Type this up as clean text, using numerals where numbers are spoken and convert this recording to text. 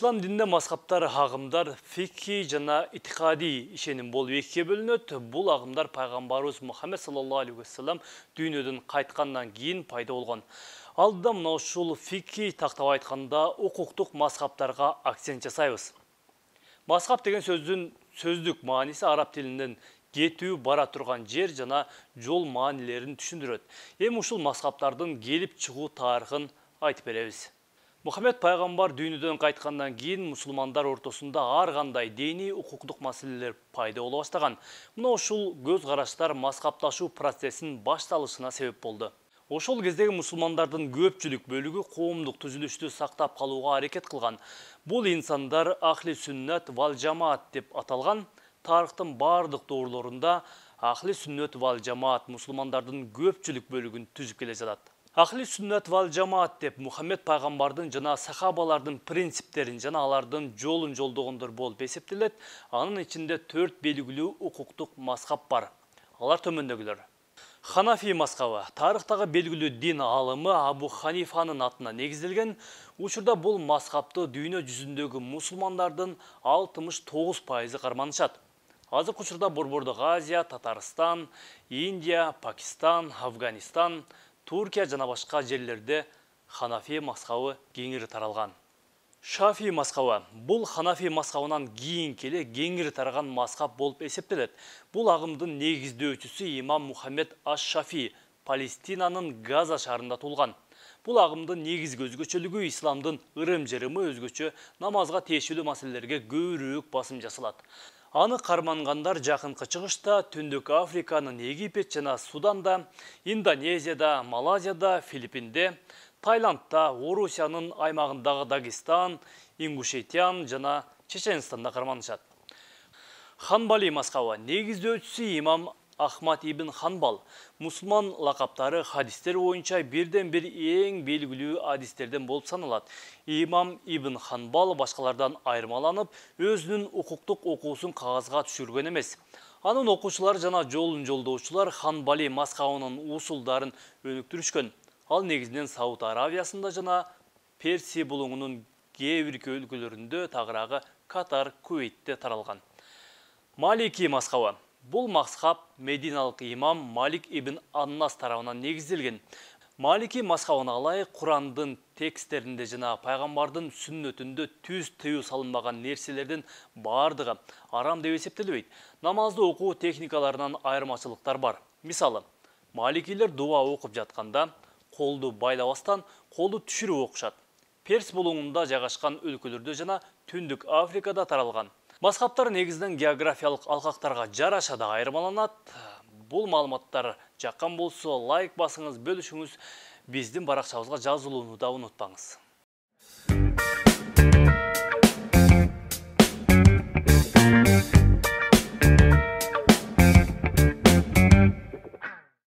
Ислам динinde мазхабтар, ағымдар, фикхи жана итиқади ишеним болуп экиге бөлүнөт. Бул ағымдар пайгамбарыбыз Мухаммед саллаллаху алейхи вассалам дүйнөдөн кайткандан кийин пайда болгон. Алдыда мына ушул фикхи тактап айтканда укуктук мазхабтарга акцент жасайбыз. Мазхаб деген сөздүк мааниси араб тилинен кетүү, бара турган жер жана жол маанилерин түшүндүрөт. Эми ушул мазхабтардын келип чыгуу тарыхын айтып беребиз. Мухаммед пайгамбар дүйнөдөн кайткандан кийин мусулмандар ортосунда ар кандай диний укуктук маселелер пайда боло баштаган. Мына ушул көз караштар мазхабташуу процессин башталышына себеп болду. Ошол кездеги мусулмандардын көпчүлүк бөлүгү коомдук түзүлүштү сактап калууга аракет кылган. Бул инсандар ахли сүннат вал жамаат деп аталган. Тарыхтын бардык доорлорунда ахли сүннат вал жамаат мусулмандардын көпчүлүк бөлүгүн түзүп келе жатат. Ахли сүннат вал жамаат деп Мухаммед пайгамбардын жана сахабалардын принциптерин жана алардын жолун жолдогондор болуп эсептелет. Анын ичинде 4 белгилүү укуктук мазхаб бар. Алар төмөндөгүлөр. Ханафи мазхабы тарыхтагы белгилүү дин алымы Абу Ханифанын атына негизделген. Учурда бул мазхабты дүйнө жүзүндөгү мусулмандардын 69% карманышат. Азыркы учурда Борбордук Азия, Татарстан, Индия, Пакистан, Афганистан, Туркия жана башка жерлерде Ханафи мазхабы кеңири таралган. Шафи мазхабы бул Ханафи мазхабынан кийинки эле кеңири тараган мазхаб болуп эсептелет. Бул агымдын негиздөөчүсү имам Мухаммед аш-Шафи Палестинанын Газа шаарында туулган. Бул агымдын негизги өзгөчөлүгү исламдын ырым-жырымы өзгөчө намазга тиешелүү маселелерге көбүрөөк басым жасалат. Аны кармангандар жакынкы чыгышта, Түндүк Африканын Египет жана Суданда, Индонезияда, Малайзияда, Филиппинде, Таиландда, Орусиянын аймагындагы Дагестан, Ингушетиян жана Чеченстанда карманышат. Ханбали мазхабы негиздөөчүсү имам Ахмад ибн Ханбал. Мусулман лакаптары хадистер боюнча бирден бир эң белгилүү хадистерден болуп саналат. Имам ибн Ханбал башкалардан айырмаланып, өзүнүн укуктук окуусун кагазга түшүргөн эмес. Анын окуучулары жана жолун жолдоочулар Ханбали мазхабынын усулдарын өнүктүрүшкөн. Ал негизинен Сауд Аравиясында жана Персия булуңунун кээ бир өлкөлөрүндө, тагыраагы Катар, Кувейтте таралган. Малики мазхабы бул мазхаб мединалык имам Малик ибн Аннас тарабынан негизделген. Малики мазхабына ылайык Курандын тексттеринде жана пайгамбардын сүннөтүндө түз тыюу салынбаган нерселердин бардыгы арам деп эсептелбейт. Намазды окуу техникаларынан айырмачылыктар бар. Мисалы, маликилер дуа окуп жатканда колду байлабастан колду түшүрүп окушат. Перс булуңунда жайгашкан өлкөлөрдө жана Түндүк Африкада таралган. Мазхабтар негизинен географиялык алкактарга жараша да айырмаланат. Бул маалыматтар жаккан болсо лайк басыңыз, бөлүшүңүз, биздин баракчабызга жазылууну да унутпаңыз.